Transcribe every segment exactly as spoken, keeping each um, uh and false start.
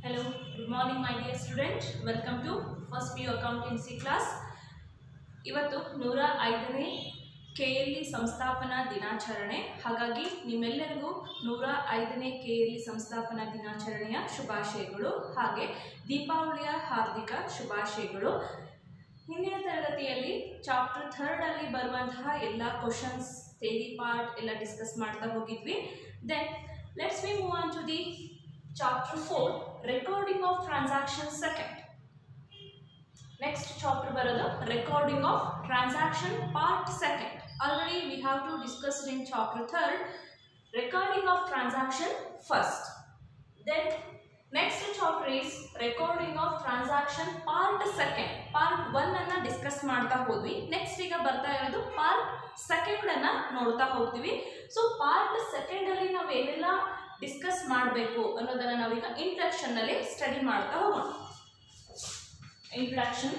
Hello, good morning my dear student. Welcome to first P U accountancy class. ಇವತ್ತು ನೂರ ಐದನೇ KLE ಸಂಸ್ಥಾಪನಾ ದಿನಾಚರಣೆ. ಹಾಗಾಗಿ ನಿಮ್ಮೆಲ್ಲರಿಗೂ ನೂರ ಐದನೇ ಕೆಎಲ್ಇ ಸಂಸ್ಥಾಪನಾ ದಿನಾಚರಣೆಯ ಶುಭಾಶಯಗಳು ಹಾಗೆ ದೀಪಾವಳಿಯ ಹಾರ್ದಿಕ ಶುಭಾಶಯಗಳು. ಹಿಂದಿನ ತರಗತಿಯಲ್ಲಿ ಚಾಪ್ಟರ್ ಥರ್ಡ್ ಅಲ್ಲಿ ಬರುವಂತಹ ಎಲ್ಲ ಕ್ವಶನ್ಸ್ ಥಿಯರಿ ಪಾರ್ಟ್ ಎಲ್ಲ ಡಿಸ್ಕಸ್ ಮಾಡ್ತಾ ಹೋಗಿದ್ವಿ. Then let's we move on to the chapter four, recording of transaction second. Next chapter barodu recording of transaction part second. Already we have to discuss in chapter third recording of transaction first. Then next chapter is recording of transaction part second. Part one anna discuss ಮಾಡ್ತಾ ಹೋದ್ವಿ. Next ಈಗ ಬರ್ತಾ ಇರೋದು part second ಅನ್ನ ನೋಡ್ತಾ ಹೋಗ್ತೀವಿ. So part second ಅಲ್ಲಿ ನಾವು ಏನೆಲ್ಲ ಡಿಸ್ಕಸ್ ಮಾಡಬೇಕು ಅನ್ನೋದನ್ನ ನಾವೀಗ ಇಂಟ್ರಡಕ್ಷನ್ ನಲ್ಲಿ ಸ್ಟಡಿ ಮಾಡ್ತಾ ಹೋಗೋಣ. Introduction.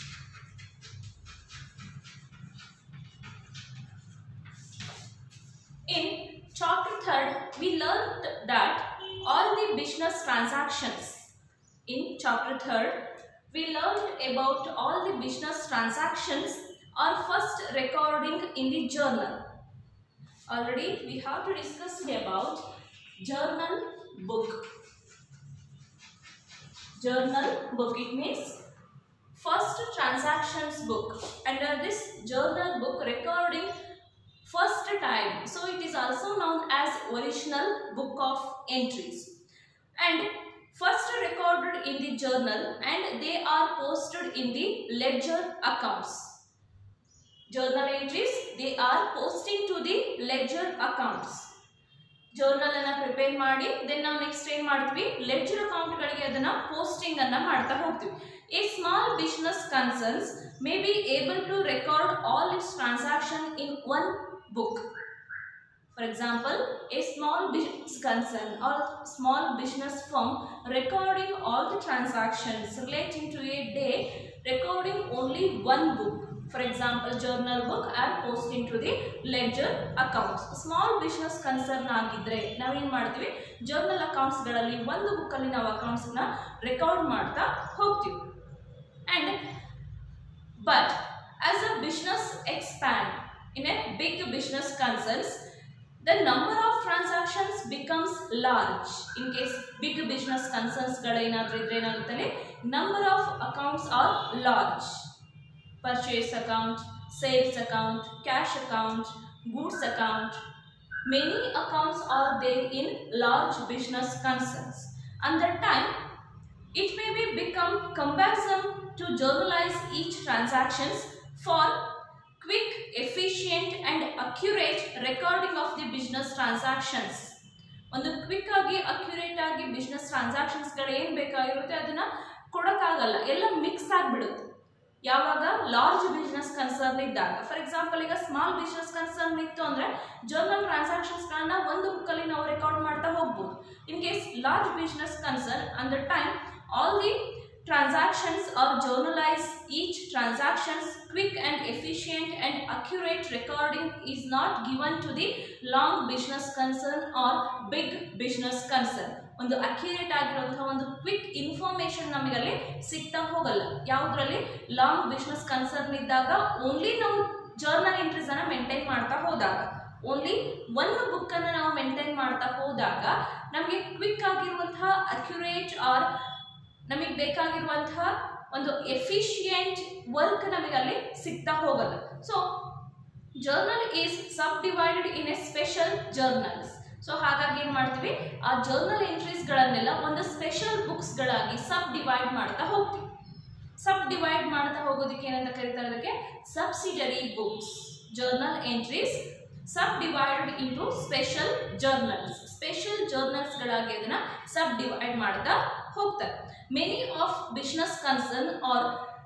In chapter third we learned that all the business transactions in chapter third we learned about all the business transactions are first recording in the journal. Already we have to discuss about journal book. Journal book, it means first transactions book. Under this journal book recording first time, so it is also known as original book of entries, and first recorded in the journal and they are posted in the ledger accounts. Journal entries, they are posting to the ledger accounts. Journal ಅನ್ನ prepare ಮಾಡಿ then ನಾವು next ಏನ್ ಮಾಡ್ತೀವಿ, ledger account ಗಳಿಗೆ ಅದನ್ನ posting ಅನ್ನ ಮಾಡ್ತಾ ಹೋಗ್ತೀವಿ. A small business concerns may be able to record all its transaction in one book. For example, a small business concern or small business firm recording all the transactions relating to a day recording only one book. For example, journal book are posting to the ledger accounts. Small business concern ಆಗಿದ್ರೆ ನಾವೇನ್ ಮಾಡ್ತೀವಿ, journal accounts ಗಳಲ್ಲಿ ಒಂದು book ಅಲ್ಲಿ ನಾವು accounts ನ record ಮಾಡ್ತಾ ಹೋಗ್ತೀವಿ. And but as a business expand in a big business concerns, the number of transactions becomes large. In case big business concerns ಗಳೇನಾದ್ರೂ ಇದ್ರೆ ಏನಾಗುತ್ತೆ, number of accounts are large. Purchase account, sales account, cash account, goods account. Many accounts are there in large business concerns. And that time, it may be become cumbersome to journalize each transactions for quick, efficient and accurate recording of the business transactions. ಒಂದು quick ಆಗಿ accurate ಆಗಿ business transactions ಗಳು ಏನ್ ಬೇಕಾಗಿರುತ್ತೆ ಅದನ್ನ ಕೊಡಕ್ಕಾಗಲ್ಲ, ಎಲ್ಲ mix ಆಗ್ಬಿಡುತ್ತೆ ಯಾವಾಗ ಲಾರ್ಜ್ ಬಿಸ್ನೆಸ್ ಕನ್ಸರ್ನ್ ಇದ್ದಾಗ. ಫಾರ್ ಎಕ್ಸಾಂಪಲ್, ಈಗ ಸ್ಮಾಲ್ ಬಿಸ್ನೆಸ್ ಕನ್ಸರ್ನ್ ಇತ್ತು ಅಂದ್ರೆ ಜರ್ನಲ್ ಟ್ರಾನ್ಸಾಕ್ಷನ್ಸ್ ಗಳನ್ನ ಒಂದು ಬುಕ್ ಅಲ್ಲಿ ನಾವು ರೆಕಾರ್ಡ್ ಮಾಡ್ತಾ ಹೋಗ್ಬೋದು. In case large business concern and the time all the transactions are journalized. Each transactions quick and efficient and accurate recording is not given to the long business concern or big business concern. ಒಂದು accurate ಆಗಿರುವಂತಹ ಒಂದು quick information ನಮಗಲ್ಲಿ ಸಿಗ್ತಾ ಹೋಗಲ್ಲ. ಯಾವುದರಲ್ಲಿ long business concern ಇದ್ದಾಗ only ನಾವು journal entries ಅನ್ನ ಮೇಂಟೈನ್ ಮಾಡ್ತಾ ಹೋದಾಗ, ಓನ್ಲಿ ಒಂದು ಬುಕ್ ಅನ್ನು ನಾವು ಮೇಂಟೈನ್ ಮಾಡ್ತಾ ಹೋದಾಗ ನಮಗೆ ಕ್ವಿಕ್ ಆಗಿರುವಂತಹ ಅಕ್ಯುರೇಟ್ ಆರ್ ನಮಗೆ ಬೇಕಾಗಿರುವಂತಹ ಒಂದು ಎಫಿಷಿಯೆಂಟ್ ವರ್ಕ್ ನಮಗಲ್ಲಿ ಸಿಗ್ತಾ ಹೋಗಲ್ಲ. So journal is subdivided in a special journals. So ಹಾಗಾಗಿ ಏನ್ ಮಾಡ್ತೀವಿ, ಆ ಜರ್ನಲ್ ಎಂಟ್ರೀಸ್ ಗಳನ್ನೆಲ್ಲ ಒಂದು ಸ್ಪೆಷಲ್ ಬುಕ್ಸ್ ಗಳಾಗಿ ಸಬ್ ಡಿವೈಡ್ ಮಾಡ್ತಾ ಹೋಗ್ತೀವಿ. ಸಬ್ ಡಿವೈಡ್ ಮಾಡ್ತಾ ಹೋಗೋದಕ್ಕೆ ಏನಂತ ಕರೀತಾರೆ, ಅದಕ್ಕೆ subsidiary books. Journal entries subdivided into special journals. Special journals ಗಳಾಗಿ ಅದನ್ನ ಸಬ್ ಡಿವೈಡ್ ಮಾಡ್ತಾ ಹೋಗ್ತಾರೆ. Many of business concern are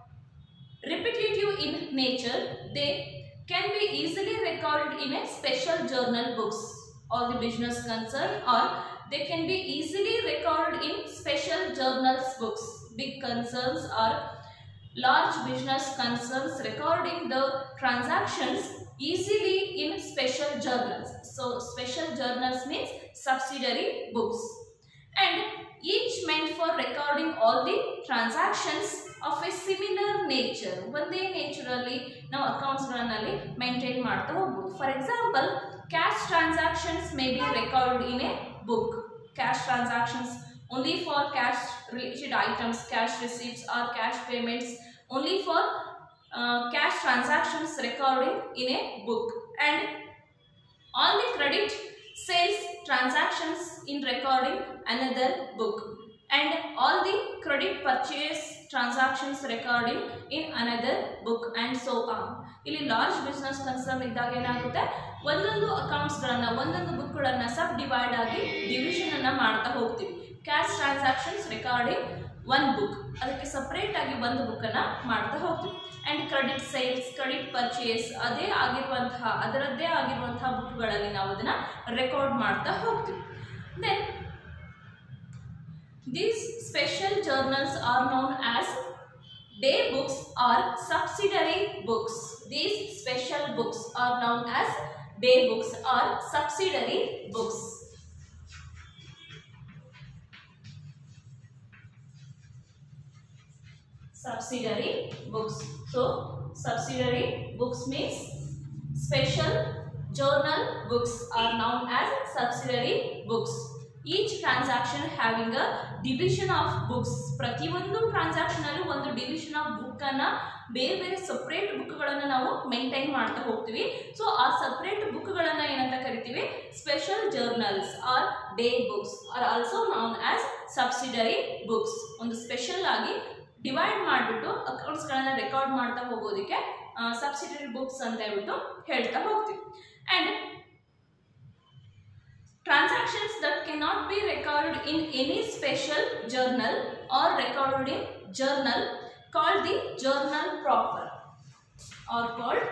repetitive in nature. They can be easily recorded in a special journal books. All the business concern are they can be easily recorded in special journals books. Big concerns are large business concerns recording the transactions easily in special journals. So special journals means subsidiary books. and each meant for recording all the transactions of a similar nature. ಒಂದೇ nature ಅಲ್ಲಿ ನಾವು accounts ಗಳಲ್ಲಿ maintain ಮಾಡ್ತಾ ಹೋಗ್ಬೋದು. For example, cash transactions may be record in a book. Cash transactions only for cash related items, cash receipts or cash payments, only for uh, cash transactions recording in a book, and all the credit sales transactions in recording another book, and all the credit purchase transactions recording in another book, and so on. ಇಲ್ಲಿ large business concern ಇದ್ದಾಗ ಏನಾಗುತ್ತೆ, ಒಂದೊಂದು accounts ಗಳನ್ನ ಒಂದೊಂದು book ಗಳನ್ನ ಸಬ್ divide ಆಗಿ division ಅನ್ನ ಮಾಡ್ತಾ ಹೋಗ್ತೀವಿ. Cash transactions recording one book, ಅದಕ್ಕೆ ಸಪ್ರೇಟ್ ಆಗಿ ಒಂದು ಬುಕ್ ಅನ್ನ ಮಾಡ್ತಾ ಹೋಗ್ತೀವಿ. And credit sales, credit purchase ಅದೇ ಆಗಿರುವಂತಹ ಅದರದ್ದೇ ಆಗಿರುವಂತಹ ಬುಕ್ಗಳಲ್ಲಿ ನಾವು ಅದನ್ನ ರೆಕಾರ್ಡ್ ಮಾಡ್ತಾ ಹೋಗ್ತೀವಿ. Then these special journals are known as day books or subsidiary books. These special books are known as day books or subsidiary books. Subsidiary books. So subsidiary books means special journal books are known as subsidiary books. Each transaction having a division of books. ಪ್ರತಿಯೊಂದು transaction ಅಲ್ಲೂ ಒಂದು division of book ಅನ್ನ ಬೇರೆ ಬೇರೆ separate book ಗಳನ್ನ ನಾವು maintain ಮಾಡ್ತಾ ಹೋಗ್ತೀವಿ. ಸೊ ಆ ಸಪರೇಟ್ ಬುಕ್ ಗಳನ್ನ ಏನಂತ ಕರಿತೀವಿ, special journals are day books are also known as subsidiary books. ಒಂದು ಸ್ಪೆಷಲ್ ಆಗಿ ಡಿವೈಡ್ ಮಾಡಿಬಿಟ್ಟು ಅಕೌಂಟ್ಸ್ ಗಳನ್ನ ರೆಕಾರ್ಡ್ ಮಾಡ್ತಾ ಹೋಗೋದಕ್ಕೆ ಸಬ್ಸಿಡರಿ ಬುಕ್ಸ್ ಅಂತ ಹೇಳ್ಬಿಟ್ಟು ಹೇಳ್ತಾ ಹೋಗ್ತೀವಿ. And transactions that cannot be recorded in any special journal or recorded in journal called the journal proper or called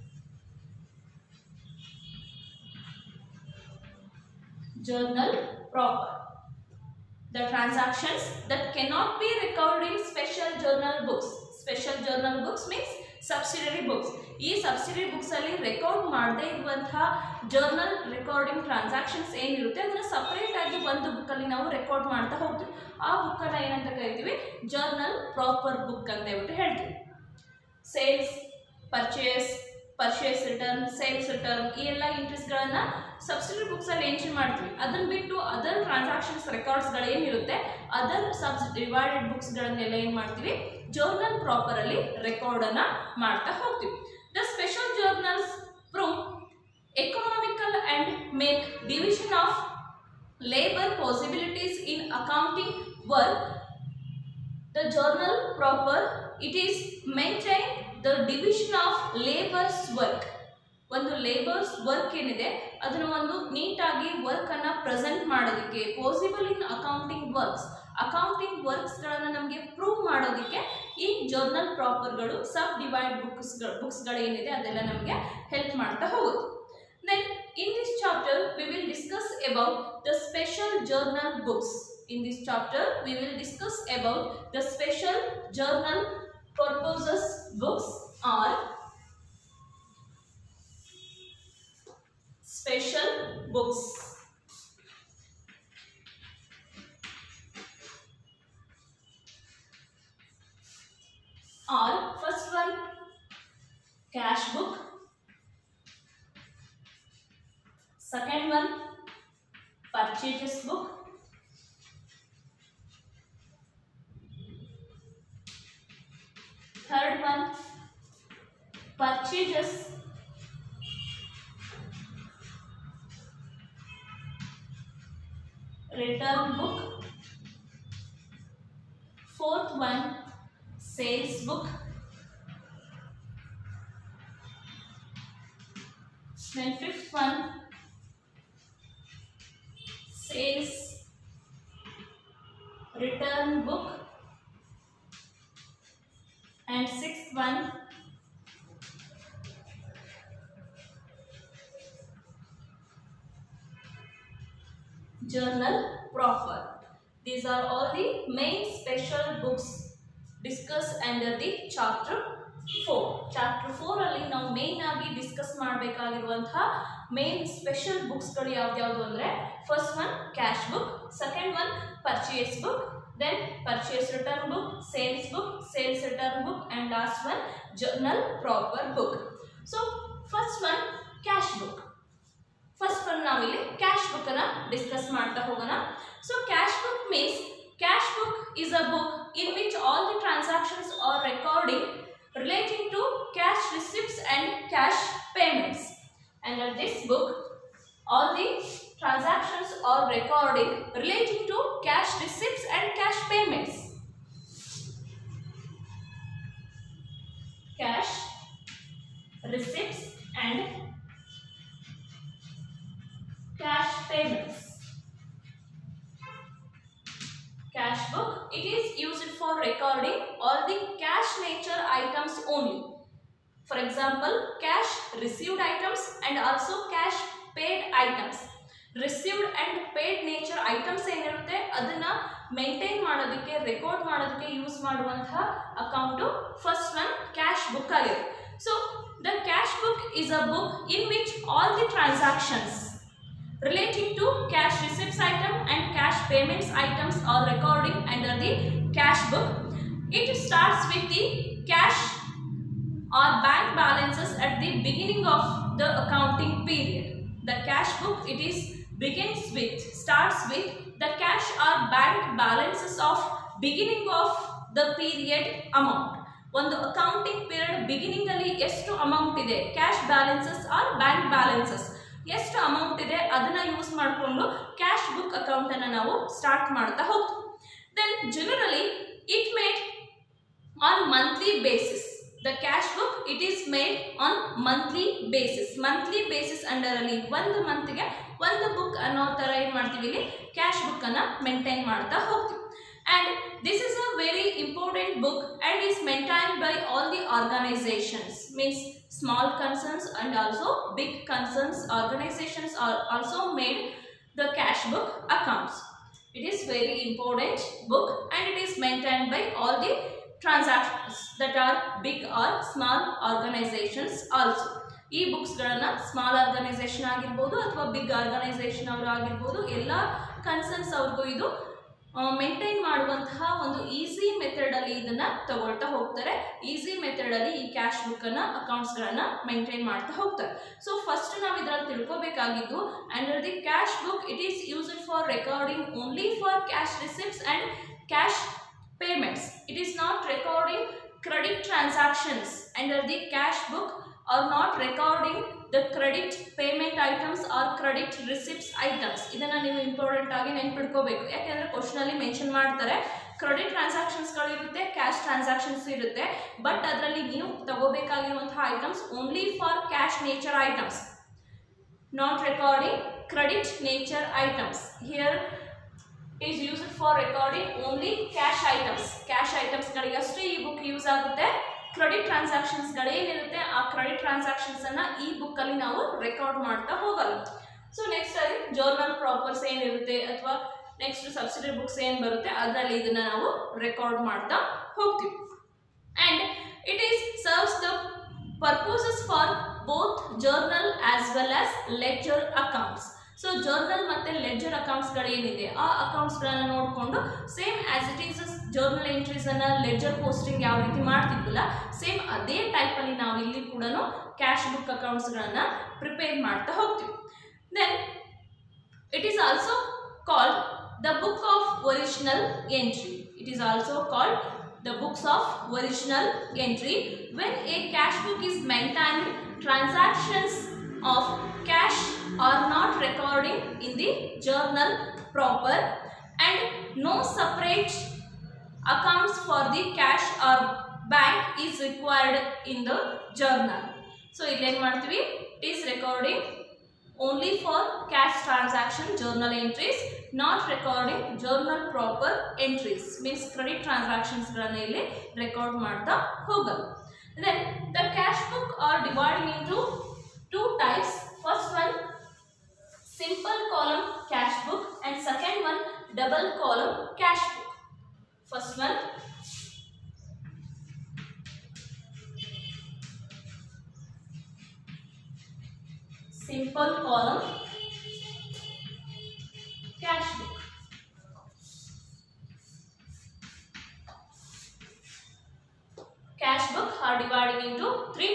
journal proper. The transactions that cannot be recorded in special journal books. Special journal books means subsidiary books. ಈ subsidiary books ಅಲ್ಲಿ record ಮಾಡದೇ ಇರುವಂತಹ journal recording transactions ಏನಿರುತ್ತೆ ಅದನ್ನ separate ಆಗಿ ಒಂದು book ಅಲ್ಲಿ ನಾವು ರೆಕಾರ್ಡ್ ಮಾಡ್ತಾ ಹೋಗ್ತೀವಿ. ಆ ಬುಕ್ ಅನ್ನ ಏನಂತ ಕರಿತೀವಿ, ಜರ್ನಲ್ ಪ್ರಾಪರ್ ಬುಕ್ ಅಂತ ಹೇಳ್ಬಿಟ್ಟು ಹೇಳ್ತೀವಿ. Sales, purchase, purchase return, sales return ಈ ಎಲ್ಲ ಎಂಟ್ರೀಸ್ ಗಳನ್ನ ಸಬ್ಸಿಡರಿ ಬುಕ್ಸ್ ಅಲ್ಲಿ ಎಂಟ್ರಿ ಮಾಡ್ತೀವಿ. ಅದನ್ನ ಬಿಟ್ಟು ಅದರ್ ಟ್ರಾನ್ಸಾಕ್ಷನ್ಸ್ ರೆಕಾರ್ಡ್ಸ್ ಗಳು ಏನಿರುತ್ತೆ ಅದರ್ ಸಬ್ ಡಿವೈಡೆಡ್ ಬುಕ್ಸ್ ಗಳನ್ನೆಲ್ಲ ಏನ್ ಮಾಡ್ತೀವಿ, ಜರ್ನಲ್ ಪ್ರಾಪರ್ ಅಲ್ಲಿ ರೆಕಾರ್ಡ್ ಅನ್ನ ಮಾಡ್ತಾ ಹೋಗ್ತೀವಿ. The special journals prove economical and make division of labor possibilities in accounting work. The journal proper, it is maintain the division of labor's work. ಒಂದು labour's work ಏನಿದೆ ಅದನ್ನ ಒಂದು ನೀಟಾಗಿ ವರ್ಕ್ ಅನ್ನ ಪ್ರೆಸೆಂಟ್ ಮಾಡೋದಕ್ಕೆ possible in accounting works accounting works ಗಳನ್ನ ನಮಗೆ prove ಮಾಡೋದಕ್ಕೆ ಈ ಜರ್ನಲ್ ಪ್ರಾಪರ್ಗಳು ಸಬ್ ಡಿವೈಡ್ ಬುಕ್ಸ್ ಬುಕ್ಸ್ ಗಳು ಏನಿದೆ ಅದೆಲ್ಲ ನಮಗೆ ಹೆಲ್ಪ್ ಮಾಡ್ತಾ ಹೋಗುತ್ತೆ. Then in this chapter we will discuss about the special journal books. In this chapter we will discuss about the special journal purposes books are special books. Or first one, cash book. Second one, purchases book. Third one, purchases return book. Fourth one, sales book. Then fifth one, sales return book. And sixth one, journal proper. These are all the main special books discussed under the chapter four. Chapter four ಅಲ್ಲಿ ನಾವು main ಆಗಿ discuss ಮಾಡಬೇಕಾಗಿರುವಂತಹ main special ಬುಕ್ಸ್ಗಳು ಯಾವ್ದ್ಯಾವುದು ಅಂದರೆ first one cash book, second one purchase book, then purchase return book, sales book, sales return book, and last one journal proper book. So first one cash book. First one ನಾವು ಇಲ್ಲಿ cash book ಅನ್ನು discuss ಮಾಡ್ತಾ ಹೋಗೋಣ. So cash book means cash book is a book in which all the transactions are recording relating to cash receipts and cash payments. Under this book all the transactions are recording relating to cash receipts and cash payments. Cash receipts and cash payments. Cash book, it is used for recording all the cash nature items only. For example, cash received items and also cash paid items. Received and paid nature items ಏನಿರುತ್ತೆ ಅದನ್ನು maintain ಮಾಡೋದಕ್ಕೆ record ಮಾಡೋದಕ್ಕೆ use ಮಾಡುವಂತಹ account first one cash book ಆಗಿದೆ. So the cash book is a book in which all the transactions relating to cash receipts item and cash payments items are recording under the cash book. It starts with the cash or bank balances at the beginning of the accounting period. The cash book, it is begins with, starts with the cash or bank balances of beginning of the period amount. ಒಂದು accounting period beginning ಅಲ್ಲಿ ಎಷ್ಟು amount ಇದೆ, cash balances or bank balances ಎಷ್ಟು amount ಇದೆ ಅದನ್ನ use ಮಾಡಿಕೊಂಡು cash book account ಅನ್ನು ನಾವು ಸ್ಟಾರ್ಟ್ ಮಾಡ್ತಾ ಹೋಗ್ತೀವಿ. Then generally it made on monthly basis. The cash book, it is made on monthly basis. Monthly basis under ಅಲ್ಲಿ ಒಂದು ಮಂತ್ಗೆ ಒಂದು ಬುಕ್ ಅನ್ನೋ ಥರ ಏನು ಮಾಡ್ತೀವಿ ಇಲ್ಲಿ ಕ್ಯಾಶ್ ಬುಕ್ ಅನ್ನು ಮೇಂಟೈನ್ ಮಾಡ್ತಾ ಹೋಗ್ತೀವಿ. And this is a very important book and is maintained by all the organizations. Means small concerns and also big concerns organizations are also made the cash book accounts. It is very important book and it is maintained by all the transactions that are big or small organizations also. ಈ ಬುಕ್ಸ್ಗಳನ್ನು small organisation ಆಗಿರ್ಬೋದು ಅಥವಾ big organisation ಅವರು ಆಗಿರ್ಬೋದು ಎಲ್ಲ concerns ಅವ್ರಿಗೂ ಇದು maintain ಮಾಡುವಂತಹ ಒಂದು ಈಸಿ ಮೆಥಡಲ್ಲಿ ಇದನ್ನು ತಗೊಳ್ತಾ ಹೋಗ್ತಾರೆ. ಈಸಿ ಮೆಥಡಲ್ಲಿ ಈ ಕ್ಯಾಶ್ ಬುಕ್ಕನ್ನು ಅಕೌಂಟ್ಸ್ಗಳನ್ನು ಮೇಂಟೈನ್ ಮಾಡ್ತಾ ಹೋಗ್ತಾರೆ. ಸೊ ಫಸ್ಟ್ ನಾವು ಇದರಲ್ಲಿ ತಿಳ್ಕೊಬೇಕಾಗಿದ್ದು under the cash book it is used for recording only for cash receipts and cash payments. It is not recording credit transactions under the cash book or not recording the credit payment items or credit receipts items. ಇದನ್ನ ನೀವು important ಆಗಿ ನೆನ್ಪಿಟ್ಕೋಬೇಕು. ಯಾಕೆಂದ್ರೆ question ಅಲ್ಲಿ mention ಮಾಡ್ತಾರೆ credit transactions ಗಳು ಇರುತ್ತೆ, cash transactions ಇರುತ್ತೆ, but ಅದರಲ್ಲಿ ನೀವು ತಗೋಬೇಕಾಗಿರುವಂತಹ items only for cash nature items, not recording credit nature items. Here is used for recording only cash items. Cash items ಗಳಿಗಷ್ಟೇ ಈ ಬುಕ್ ಯೂಸ್ ಆಗುತ್ತೆ. ಕ್ರೆಡಿಟ್ ಟ್ರಾನ್ಸಾಕ್ಷನ್ಸ್ ಗಳೇನಿರುತ್ತೆ ಆ ಕ್ರೆಡಿಟ್ ಟ್ರಾನ್ಸಾಕ್ಷನ್ಸ್ ಅನ್ನ ಈ ಬುಕ್ ಅಲ್ಲಿ ನಾವು ರೆಕಾರ್ಡ್ ಮಾಡ್ತಾ ಹೋಗಲ್ಲ. ಸೊ ನೆಕ್ಸ್ಟ್ ಅಲ್ಲಿ ಜರ್ನಲ್ ಪ್ರಾಪರ್ಸ್ ಏನಿರುತ್ತೆ ಅಥವಾ ನೆಕ್ಸ್ಟ್ ಸಬ್ಸಿಡರಿ ಬುಕ್ಸ್ ಏನು ಬರುತ್ತೆ ಅದರಲ್ಲಿ ಇದನ್ನ ನಾವು ರೆಕಾರ್ಡ್ ಮಾಡ್ತಾ ಹೋಗ್ತೀವಿ. And it is serves the purposes for both journal as well as ledger accounts. So journal ಮತ್ತು ಲೆಡ್ಜರ್ ಅಕೌಂಟ್ಸ್ಗಳೇನಿದೆ ಆ ಅಕೌಂಟ್ಸ್ಗಳನ್ನು ನೋಡಿಕೊಂಡು same as it is journal ಎಂಟ್ರೀಸನ್ನು ಲೆಡ್ಜರ್ ಪೋಸ್ಟಿಂಗ್ ಯಾವ ರೀತಿ ಮಾಡ್ತಿದ್ವಲ್ಲ ಸೇಮ್ ಅದೇ ಟೈಪಲ್ಲಿ ನಾವು ಇಲ್ಲಿ ಕೂಡ ಕ್ಯಾಶ್ ಬುಕ್ ಅಕೌಂಟ್ಸ್ಗಳನ್ನು ಪ್ರಿಪೇರ್ ಮಾಡ್ತಾ ಹೋಗ್ತೀವಿ. Then it is also called the book of original entry. It is also called the books of original entry. When a cash book is maintained, transactions of cash are not recording in the journal proper and no separate accounts for the cash or bank is required in the journal. So illen martivi it is recording only for cash transaction journal entries, not recording journal proper entries. Means credit transactions galanna illi record ಮಾಡ್ತಾ ಹೋಗಲ್ಲ. Then the cash book are divided into two types. First one simple column cash book and second one double column cash book. First one simple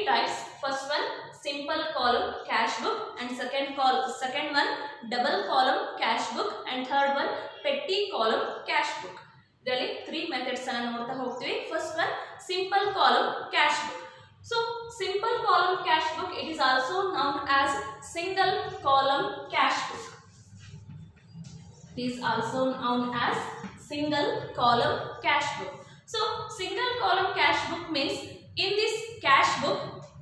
types. First one simple column cash book, and second col second one double column cash book, and third one petty column cash book. ಇದರಲ್ಲಿ three methods ಅನ್ನು ನೋಡ್ತಾ ಹೋಗ್ತೀವಿ. First one simple column cash book. So simple column cash book, it is also known as single column cash book. It is also known as single column cash book. So single column cash book means in this cash book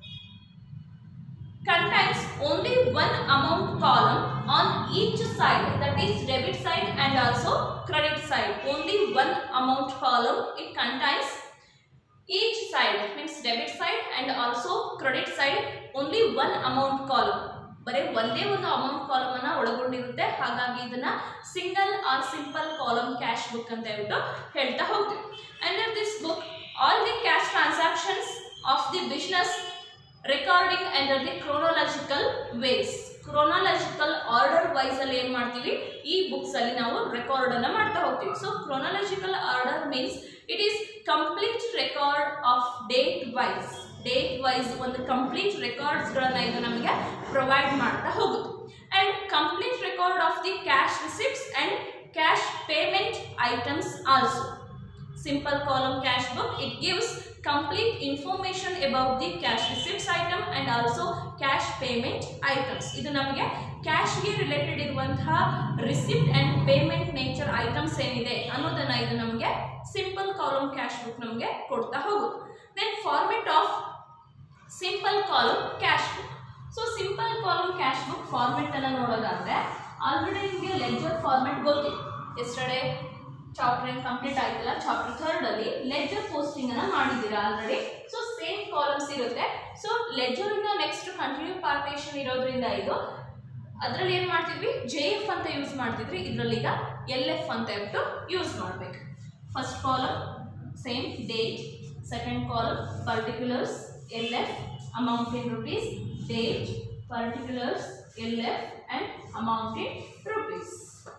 contains only one amount column on each side, that is debit side and also credit side. Only one amount column it contains. Each side means debit side and also credit side, only one amount column. ಬರೀ ಒಂದೇ ಒಂದು amount column ಅನ್ನ ಒಳಗೊಂಡಿರುತ್ತೆ. ಹಾಗಾಗಿ ಇದನ್ನ single or simple column cash book ಅಂತ ಹೇಳ್ಬಿಟ್ಟು ಹೇಳ್ತಾ ಹೋಗ್ತೀವಿ. Under this book all the cash transactions of the business recording under the chronological ways. Chronological order wise ಅಲ್ಲಿ ಏನ್ ಮಾಡ್ತೀವಿ, ಈ ಬುಕ್ಸ್ ಅಲ್ಲಿ ನಾವು ರೆಕಾರ್ಡ್ ಅನ್ನ ಮಾಡ್ತಾ ಹೋಗ್ತೀವಿ. So chronological order means it is complete record of date wise. Date wise ಒಂದು ಕಂಪ್ಲೀಟ್ ರೆಕಾರ್ಡ್ಸ್ ಗಳನ್ನ ಇದು ನಮಗೆ ಪ್ರೊವೈಡ್ ಮಾಡ್ತಾ ಹೋಗುತ್ತೆ. And complete record of the cash receipts and cash payment items also. Simple column cash book, it gives complete information about the cash receipts item and also cash payment items. ಇದು ನಮಗೆ cash ಗೆ related ಇರುವಂತಹ receipt and payment nature items ಏನಿದೆ ಅನ್ನೋದನ್ನ ಇದು ನಮಗೆ simple column cash book ನಮಗೆ ಕೊಡ್ತಾ ಹೋಗುತ್ತೆ. Then format of simple column cash book. So simple column cash book format ಅನ್ನ ನೋಡೋದಾದ್ರೆ ಆಲ್ರೆಡಿ ನಿಮಗೆ ಲೆಡ್ಜರ್ ಫಾರ್ಮೆಟ್ ಗೊತ್ತಿದೆ. ಎಸ್ಟರ್ಡೇ ಚಾಪ್ಟರ್ ಏನು ಕಂಪ್ಲೀಟ್ ಆಯ್ತಲ್ಲ, ಚಾಪ್ಟರ್ ಥರ್ಡ್ ಅಲ್ಲಿ ಲೆಡ್ಜರ್ ಪೋಸ್ಟಿಂಗ್ ಅನ್ನ ಮಾಡಿದ್ದೀರಾ ಆಲ್ರೆಡಿ. ಸೊ ಸೇಮ್ ಕಾಲಮ್ಸ್ ಇರುತ್ತೆ. ಸೊ ಲೆಡ್ಜರ್ ಇಂದ ನೆಕ್ಸ್ಟ್ ಕಂಟಿನ್ಯೂ ಪಾರ್ಟೇಷನ್ ಇರೋದ್ರಿಂದ ಇದು ಅದರಲ್ಲಿ ಏನು ಮಾಡ್ತಿದ್ವಿ, ಜೆ ಎಫ್ ಅಂತ ಯೂಸ್ ಮಾಡ್ತಿದ್ರಿ, ಇದರಲ್ಲಿ ಈಗ ಎಲ್ ಎಫ್ ಅಂತ ಹೇಳ್ಬಿಟ್ಟು ಯೂಸ್ ಮಾಡಬೇಕು. First column same date, second column particulars L F amount in rupees, date particulars L F and amount in rupees.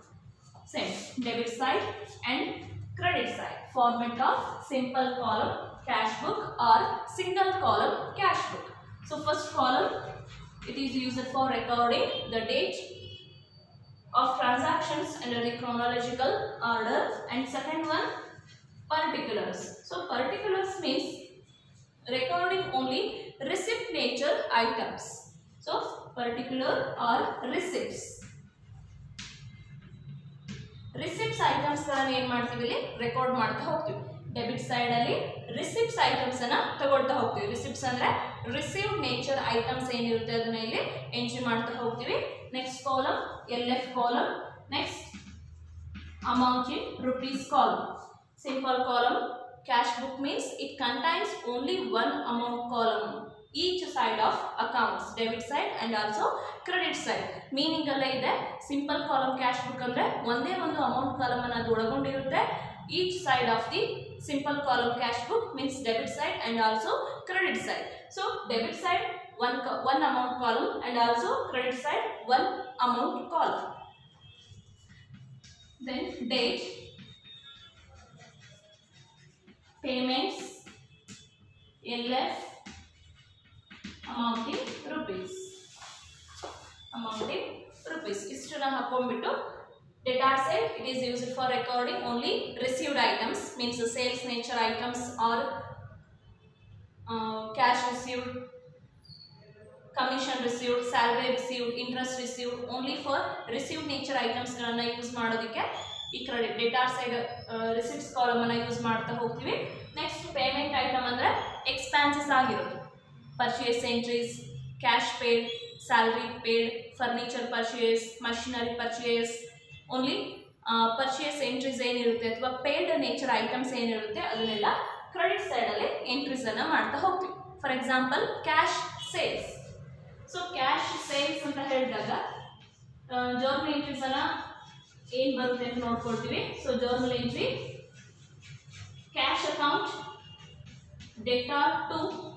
Same debit side and credit side. Format of simple column cash book or single column cash book. So first column, it is used for recording the date of transactions under the chronological order, and second one particulars. So particulars means recording only receipt nature items. So particular or receipts. Receipts items ಗಳನ್ನ ಏನ್ ಮಾಡ್ತೀವಿ, ಇಲ್ಲಿ record ಮಾಡ್ತಾ ಹೋಗ್ತೀವಿ. Debit side ಅಲ್ಲಿ receipts items ಅನ್ನ ತಗೊಳ್ತಾ ಹೋಗ್ತೀವಿ. ರಿಸಿಪ್ಟ್ಸ್ ಅಂದ್ರೆ ರಿಸೀವ್ಡ್ ನೇಚರ್ ಐಟಮ್ಸ್ ಏನಿರುತ್ತೆ ಅದನ್ನ ಇಲ್ಲಿ ಎಂಟ್ರಿ ಮಾಡ್ತಾ ಹೋಗ್ತೀವಿ. Next column L F column, next amount in rupees column. Simple column cash book means it contains only one amount column each side of accounts, debit side and also credit side. Meaning alla ide simple column cash book andre onde ಒಂದು amount column ಅನ್ನು ಅದು ಒಳಗೊಂಡಿರುತ್ತೆ. Each side of the simple column cash book means debit side and also credit side. So debit side one one amount column and also credit side one amount column. Then date, payments, L F, amount in rupees, amount in rupees. ಇಷ್ಟನ್ನ ಹಾಕೊಂಡ್ಬಿಟ್ಟು data side, it is used for recording only received items, means the sales nature items or uh, cash received, commission received, salary received, interest received, only for received nature items ಗಳನ್ನ use ಮಾಡೋದಕ್ಕೆ ಈ credit data side receipts column ಅನ್ನ use ಮಾಡ್ತಾ ಹೋಗ್ತೀವಿ. Next payment item ಅಂದ್ರೆ expenses ಆಗಿರುತ್ತೆ. Purchase entries, cash paid, salary paid, furniture purchase, machinery purchase, only uh, purchase entries ಏನಿರುತ್ತೆ ಅಥವಾ paid nature items ಏನಿರುತ್ತೆ ಅದನ್ನೆಲ್ಲ ಕ್ರೆಡಿಟ್ ಸೈಡ್ ಅಲ್ಲಿ ಎಂಟ್ರೀಸ್ ಅನ್ನ ಮಾಡ್ತಾ ಹೋಗ್ತೀವಿ. For example cash sales. So cash sales ಅಂತ ಹೇಳಿದಾಗ ಜರ್ನಲ್ ಎಂಟ್ರೀಸ್ ಅನ್ನ ಏನ್ ಬರುತ್ತೆ ಅಂತ ನೋಡ್ಕೊಳ್ತೀವಿ. So journal entry cash account data to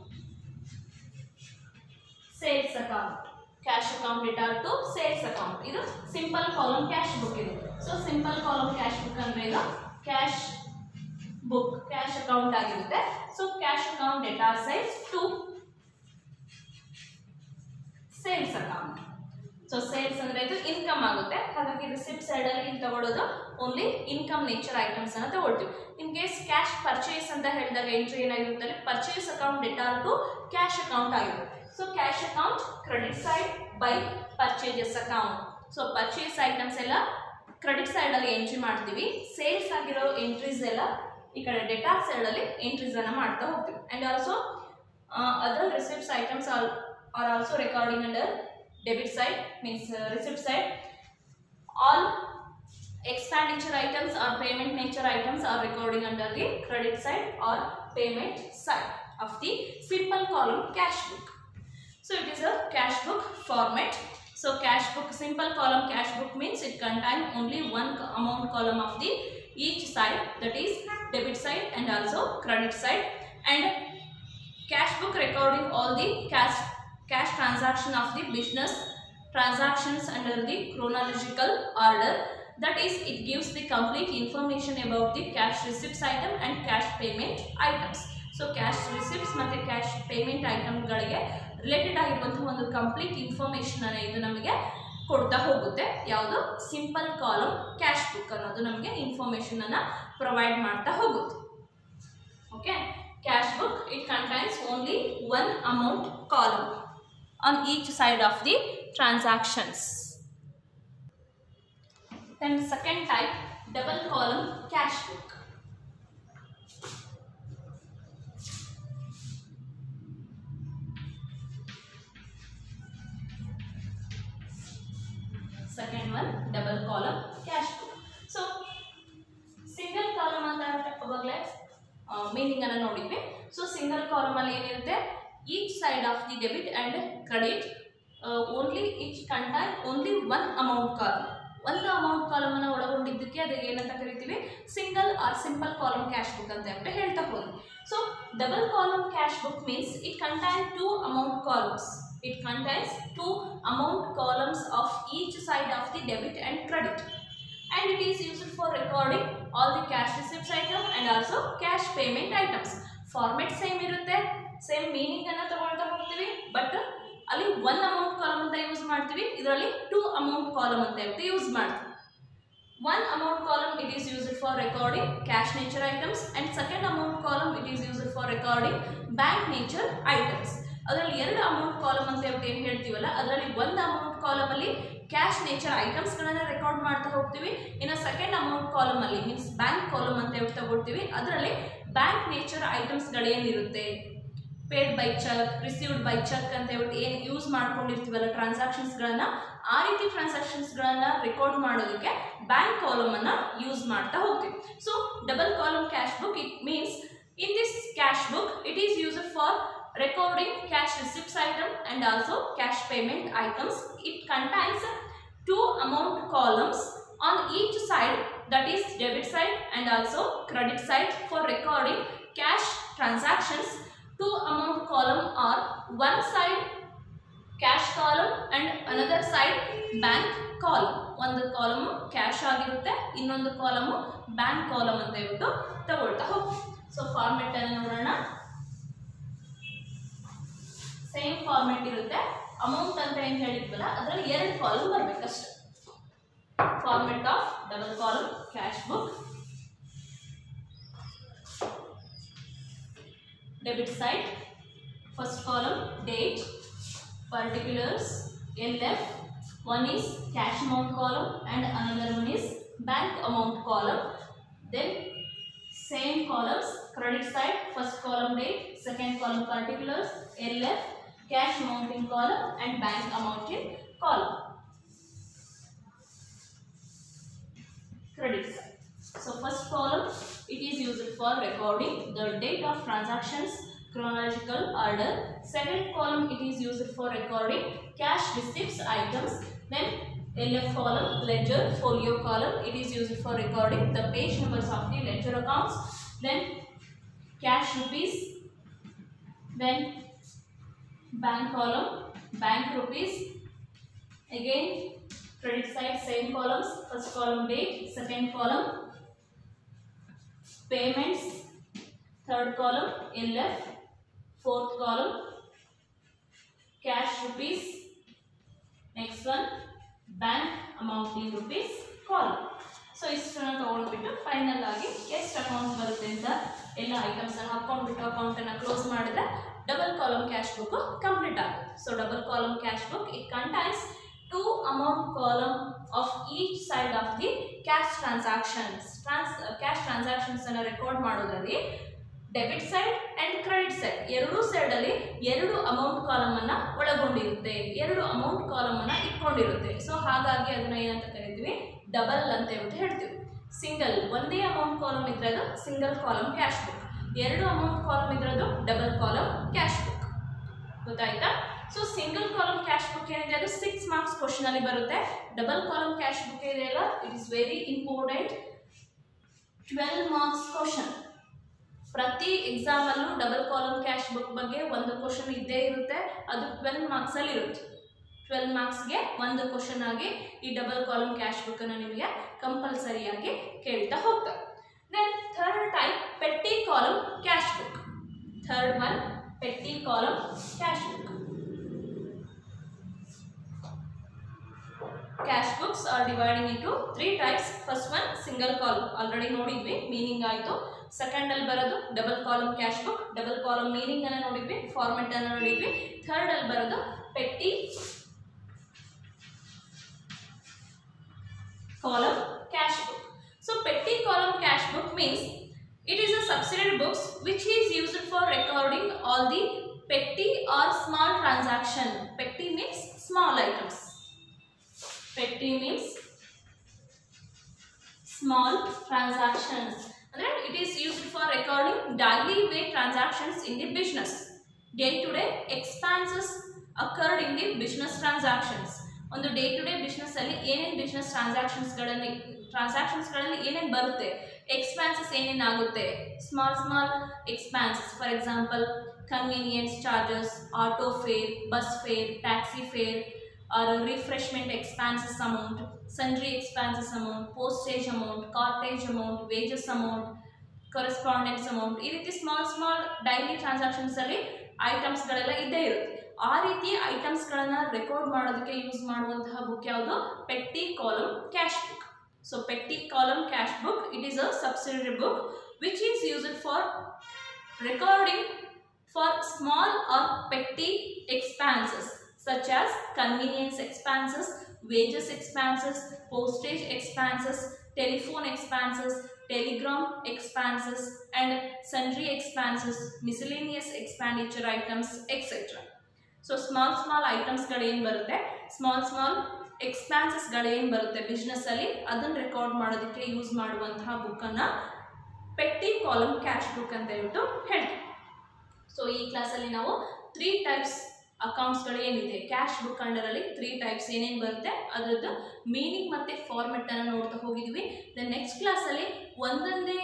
sales account, cash account data to sales account. ಇದು ಸಿಂಪಲ್ ಕಾಲಮ್ ಕ್ಯಾಶ್ ಬುಕ್ ಇದೆ. So simple column cash book ಅಂದ್ರೆ ಇದು ಕ್ಯಾಶ್ ಬುಕ್ ಕ್ಯಾಶ್ ಅಕೌಂಟ್ ಆಗಿರುತ್ತೆ. So cash account data side to sales account. So sales ಅಂದ್ರೆ ಇದು income ಆಗುತ್ತೆ, ಹಾಗಾಗಿ receipt side ಅಲ್ಲಿ ಇಲ್ಲಿ ತಗೊಳ್ಳೋದು ಓನ್ಲಿ ಇನ್ಕಮ್ ನೇಚರ್ ಐಟಮ್ಸ್ ಅನ್ನ ತಗೊಳ್ತೀವಿ. ಇನ್ ಕೇಸ್ ಕ್ಯಾಶ್ ಪರ್ಚೇಸ್ ಅಂತ ಹೇಳಿದಾಗ ಎಂಟ್ರಿ ಏನಾಗಿರುತ್ತೆ, purchase account debtor to cash account ಆಗಿರುತ್ತೆ. So cash account credit side by purchases account. So purchase items ಎಲ್ಲ ಕ್ರೆಡಿಟ್ ಸೈಡ್ ಅಲ್ಲಿ ಎಂಟ್ರಿ ಮಾಡ್ತೀವಿ, ಸೇಲ್ಸ್ ಆಗಿರೋ ಎಂಟ್ರೀಸ್ ಎಲ್ಲ ಈ ಕಡೆ ಡೆಟಾರ್ ಸೈಡ್ ಅಲ್ಲಿ ಎಂಟ್ರೀಸ್ ಅನ್ನ ಮಾಡ್ತಾ ಹೋಗ್ತೀವಿ. And also other receipts items are are also recording under debit side, means uh, receipt side. All expenditure items or payment nature items are recording under the credit side or payment side of the simple column cash book. So it is a cash book format. So cash book, simple column cash book means it contains only one amount column of the each side, that is debit side and also credit side, and cash book recording all the cash cash transaction of the business transactions under the chronological order, that is it gives the complete information about the cash receipts item and cash payment items. So cash receipts ಮತ್ತೆ cash payment item ಗಳಿಗೆ related ಆಗಿರುವಂತಹ ಒಂದು complete information ಅನ್ನು ಇದು ನಮಗೆ ಕೊಡ್ತಾ ಹೋಗುತ್ತೆ. ಯಾವುದು ಸಿಂಪಲ್ ಕಾಲಮ್ ಕ್ಯಾಶ್ ಬುಕ್ ಅನ್ನೋದು ನಮಗೆ ಇನ್ಫಾರ್ಮೇಶನ್ ಅನ್ನ ಪ್ರೊವೈಡ್ ಮಾಡ್ತಾ ಹೋಗುತ್ತೆ. Okay, cash book it contains only one amount column on each side of the transactions. Then second type, double column cash book. Second one, double column cash book. So single column ಅಂತ ಅವಾಗಲೇ meaning ಅನ್ನು ನೋಡಿದ್ವಿ. So single column ಅಲ್ಲಿ ಏನಿರುತ್ತೆ, each side of the debit and credit uh, only each contain only one amount column. ಒಂದು amount column ಅನ್ನು ಒಳಗೊಂಡಿದ್ದಕ್ಕೆ ಅದಕ್ಕೆ ಏನಂತ ಕರಿತೀವಿ, single or simple column cash book ಅಂತ ಹೇಳ್ಬಿಟ್ಟು ಹೇಳ್ತಾ ಹೋದ್ವಿ. So double column cash book means it contain two amount columns. It contains two amount columns of each side of the debit and credit, and it is used for recording all the cash receipts item and also cash payment items. Format same irutte, same meaning ಅನ್ನ ತಗೊಳ್ತಾ ಹೋಗ್ತೀವಿ, but ಅಲ್ಲಿ one amount column ಅಂತ use ಮಾಡ್ತೀವಿ, ಇದರಲ್ಲಿ two amount column ಅಂತ ಹೇಳ್ಬಿಟ್ಟು use ಮಾಡ್ತೀವಿ. One amount column it is used for recording cash nature items and second amount column it is used for recording bank nature items. ಅದರಲ್ಲಿ ಎರಡು amount column ಅಂತ ಹೇಳ್ಬಿಟ್ಟು ಏನು ಹೇಳ್ತೀವಲ್ಲ, ಅದರಲ್ಲಿ ಒಂದು ಅಮೌಂಟ್ ಕಾಲಮ್ ಅಲ್ಲಿ ಕ್ಯಾಶ್ ನೇಚರ್ ಐಟಮ್ಸ್ ಗಳನ್ನ ರೆಕಾರ್ಡ್ ಮಾಡ್ತಾ ಹೋಗ್ತೀವಿ. ಇನ್ನು ಸೆಕೆಂಡ್ ಅಮೌಂಟ್ ಕಾಲಮ್ ಅಲ್ಲಿ ಮೀನ್ಸ್ ಬ್ಯಾಂಕ್ ಕಾಲಮ್ ಅಂತ ಹೇಳ್ಬಿಟ್ಟು ತಗೊಳ್ತೀವಿ, ಅದರಲ್ಲಿ ಬ್ಯಾಂಕ್ ನೇಚರ್ ಐಟಮ್ಸ್ ಗಳೇನಿರುತ್ತೆ, paid by cheque, received by cheque ಅಂತ ಹೇಳ್ಬಿಟ್ಟು ಏನು ಯೂಸ್ ಮಾಡ್ಕೊಂಡಿರ್ತೀವಲ್ಲ ಟ್ರಾನ್ಸಾಕ್ಷನ್ಸ್ಗಳನ್ನ, ಆ ರೀತಿ ಟ್ರಾನ್ಸಾಕ್ಷನ್ಸ್ಗಳನ್ನ ರೆಕಾರ್ಡ್ ಮಾಡೋದಕ್ಕೆ ಬ್ಯಾಂಕ್ ಕಾಲಮ್ ಅನ್ನ ಯೂಸ್ ಮಾಡ್ತಾ ಹೋಗ್ತೀವಿ. So double column cash book it means in this cash book it is used for recording cash receipts item and also cash payment items. It contains two amount columns on each side, that is debit side and also credit side, for recording cash transactions. Two amount column are one side cash column and another side bank column. ಒಂದು column cash ಆಗಿರುತ್ತೆ, ಇನ್ನೊಂದು column bank column ಅಂತ ಹೇಳ್ಬಿಟ್ಟು ತಗೊಳ್ತಾ ಹೋಗ್ತೀವಿ. So format ಅನ್ನು ನೋಡೋಣ. Same format ಇರುತ್ತೆ, ಅಮೌಂಟ್ ಅಂತ ಏನು ಹೇಳಿದ್ವಲ್ಲ ಅದರಲ್ಲಿ ಎರಡು ಕಾಲಮ್ ಬರಬೇಕಷ್ಟೆ. Format of double column cash book. Debit side, first column date, particulars, L F, one is cash amount column and another one is bank amount column. Then same columns, credit side, first column date, second column particulars, L F, cash amounting column and bank amounting column. Credit side. So first column it is used for recording the date of transactions, chronological order. Second column it is used for recording cash receipts items. Then L F column, ledger folio column, it is used for recording the page numbers of the ledger accounts. Then cash rupees. Then bank column, bank rupees. Again credit side, same columns, first column date, second column payments, third column L F, fourth column cash rupees, next one bank amount in rupees column. So ಇಷ್ಟನ್ನು ತೊಗೊಂಡ್ಬಿಟ್ಟು final ಆಗಿ ಎಷ್ಟು amount ಬರುತ್ತೆ ಅಂತ ಎಲ್ಲ items ಅನ್ನು ಹಾಕೊಂಡ್ಬಿಟ್ಟು account ಅನ್ನು ಕ್ಲೋಸ್ ಮಾಡಿದ್ರೆ double column cash book complete ಆಗುತ್ತೆ. So double column cash book it contains two amount column of each side of the cash transactions. Trans cash transactions ಅನ್ನು ರೆಕಾರ್ಡ್ ಮಾಡೋದ್ರಲ್ಲಿ debit side and credit side ಎರಡೂ side ಅಲ್ಲಿ ಎರಡು amount column ಅನ್ನ ಒಳಗೊಂಡಿರುತ್ತೆ, ಎರಡು amount column ಅನ್ನ ಇಟ್ಕೊಂಡಿರುತ್ತೆ. So ಹಾಗಾಗಿ ಅದನ್ನ ಏನಂತ ಕರಿತೀವಿ, ಡಬಲ್ ಅಂತ ಹೇಳ್ಬಿಟ್ಟು ಹೇಳ್ತೀವಿ. ಸಿಂಗಲ್ ಒಂದೇ ಅಮೌಂಟ್ ಕಾಲಮ್ ಇದ್ರೆ ಅದು ಸಿಂಗಲ್ ಕಾಲಮ್ ಕ್ಯಾಶ್ ಬುಕ್, ಎರಡು ಅಮೌಂಟ್ ಕಾಲಮ್ ಇದ್ರೆ ಅದು ಡಬಲ್ ಕಾಲಮ್ ಕ್ಯಾಶ್ ಬುಕ್. ಗೊತ್ತಾಯ್ತಾ? So single column cash book ಏನಿದೆ ಅದು ಸಿಕ್ಸ್ ಮಾರ್ಕ್ಸ್ ಕ್ವಶನ್ ಅಲ್ಲಿ ಬರುತ್ತೆ. ಡಬಲ್ ಕಾಲಮ್ ಕ್ಯಾಶ್ ಬುಕ್ ಇದೆಯಲ್ಲ it is very important, twelve marks question. ಪ್ರತಿ ಎಕ್ಸಾಮ್ ಅಲ್ಲೂ ಡಬಲ್ ಕಾಲಮ್ ಕ್ಯಾಶ್ ಬುಕ್ ಬಗ್ಗೆ ಒಂದು ಕ್ವಶನ್ ಇದ್ದೇ ಇರುತ್ತೆ, ಅದು ಟ್ವೆಲ್ವ್ ಮಾರ್ಕ್ಸ್ ಅಲ್ಲಿ ಇರುತ್ತೆ. ಟ್ವೆಲ್ವ್ ಮಾರ್ಕ್ಸ್ಗೆ ಒಂದು ಕ್ವಶನ್ ಆಗಿ ಈ ಡಬಲ್ ಕಾಲಮ್ ಕ್ಯಾಶ್ ಬುಕ್ ಅನ್ನು ನಿಮಗೆ ಕಂಪಲ್ಸರಿಯಾಗಿ ಕೇಳ್ತಾ ಹೋಗ್ತಾರೆ. Then third type petty column cash book. Third one petty column cash book. Cash books are dividing into three types. First one single column, already ನೋಡಿದ್ವಿ, meaning ಆಯಿತು. Second ಅಲ್ಲಿ ಬರೋದು double column cash book, double column meaning ಅನ್ನು ನೋಡಿದ್ವಿ, format ಅನ್ನು ನೋಡಿದ್ವಿ. Third ಅಲ್ಲಿ ಬರೋದು petty column cash book. So petty column cash book means it is a subsidiary books which is used for recording all the petty or small transaction. Petty means small items. Petty means small transactions. And it is used for recording daily way transactions in the business. Day to day expenses occurred in the business transactions. ಒಂದು day to day business ಅಲ್ಲಿ ಏನೇನು business ಟ್ರಾನ್ಸಾಕ್ಷನ್ಸ್ಗಳಲ್ಲಿ ಟ್ರಾನ್ಸಾಕ್ಷನ್ಸ್ಗಳಲ್ಲಿ ಏನೇನು ಬರುತ್ತೆ, expenses ಏನೇನಾಗುತ್ತೆ, small small expenses, for example convenience charges, auto fare, bus fare, taxi fare, or refreshment expenses amount, sundry expenses amount, postage amount, cartage amount, wages amount, correspondence amount, ಈ ರೀತಿ small small daily ಟ್ರಾನ್ಸಾಕ್ಷನ್ಸಲ್ಲಿ ಐಟಮ್ಸ್ಗಳೆಲ್ಲ ಇದ್ದೇ ಇರುತ್ತೆ. ಆ ರೀತಿ ಐಟಮ್ಸ್ಗಳನ್ನು record ಮಾಡೋದಕ್ಕೆ ಯೂಸ್ ಮಾಡುವಂತಹ ಬುಕ್ ಯಾವುದು, petty column cash book. So petty column cash book it is a subsidiary book which is used for recording for small or petty expenses such as convenience expenses, wages expenses, postage expenses, telephone expenses, telegram expenses and sundry expenses, miscellaneous expenditure items, et cetera. So small small ಐಟಮ್ಸ್ಗಳು ಏನು ಬರುತ್ತೆ, small small ಎಕ್ಸ್ಪೆನ್ಸಸ್ಗಳು ಏನು ಬರುತ್ತೆ ಬಿಸ್ನೆಸ್ಸಲ್ಲಿ, ಅದನ್ನು record ಮಾಡೋದಕ್ಕೆ use ಮಾಡುವಂತಹ ಬುಕ್ಕನ್ನು ಪೆಟ್ಟಿ column cash book ಅಂತ ಹೇಳ್ಬಿಟ್ಟು ಹೇಳ್ತೀವಿ. ಸೊ ಈ ಕ್ಲಾಸಲ್ಲಿ ನಾವು ತ್ರೀ ಟೈಪ್ಸ್ ಅಕೌಂಟ್ಸ್ಗಳು ಏನಿದೆ ಕ್ಯಾಶ್ ಬುಕ್ ಅಂಡರಲ್ಲಿ ತ್ರೀ ಟೈಪ್ಸ್ ಏನೇನು ಬರುತ್ತೆ ಅದರದ್ದು ಮೀನಿಂಗ್ ಮತ್ತು ಫಾರ್ಮೆಟನ್ನು ನೋಡ್ತಾ ಹೋಗಿದ್ವಿ. ದೆನ್ ನೆಕ್ಸ್ಟ್ ಕ್ಲಾಸಲ್ಲಿ ಒಂದೊಂದೇ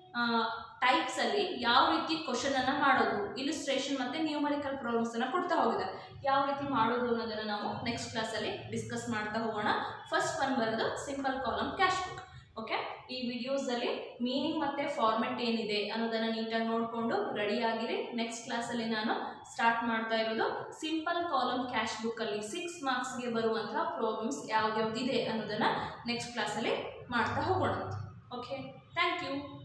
ಟೈಪ್ಸಲ್ಲಿ ಯಾವ ರೀತಿ ಕ್ವಶನನ್ನು ಮಾಡೋದು, ಇಲಿಸ್ಟ್ರೇಷನ್ ಮತ್ತು ನ್ಯೂಮರಿಕಲ್ ಪ್ರಾಬ್ಲಮ್ಸನ್ನು ಕೊಡ್ತಾ ಹೋಗಿದ್ದಾರೆ, ಯಾವ ರೀತಿ ಮಾಡೋದು ಅನ್ನೋದನ್ನು ನಾವು ನೆಕ್ಸ್ಟ್ ಕ್ಲಾಸಲ್ಲಿ ಡಿಸ್ಕಸ್ ಮಾಡ್ತಾ ಹೋಗೋಣ. ಫಸ್ಟ್ ಒನ್ ಬರೋದು simple column cash book. Okay, ಈ ವಿಡಿಯೋಸಲ್ಲಿ ಮೀನಿಂಗ್ ಮತ್ತು ಫಾರ್ಮೆಟ್ ಏನಿದೆ ಅನ್ನೋದನ್ನು ನೀಟಾಗಿ ನೋಡಿಕೊಂಡು ರೆಡಿಯಾಗಿರಿ. ನೆಕ್ಸ್ಟ್ ಕ್ಲಾಸಲ್ಲಿ ನಾನು ಸ್ಟಾರ್ಟ್ ಮಾಡ್ತಾ ಇರೋದು ಸಿಂಪಲ್ ಕಾಲಮ್ ಕ್ಯಾಶ್ ಬುಕ್ಕಲ್ಲಿ ಸಿಕ್ಸ್ ಮಾರ್ಕ್ಸ್ಗೆ ಬರುವಂತಹ ಪ್ರಾಬ್ಲಮ್ಸ್ ಯಾವ್ದ್ಯಾವ್ದಿದೆ ಅನ್ನೋದನ್ನು ನೆಕ್ಸ್ಟ್ ಕ್ಲಾಸಲ್ಲಿ ಮಾಡ್ತಾ ಹೋಗೋಣ. Okay, thank you.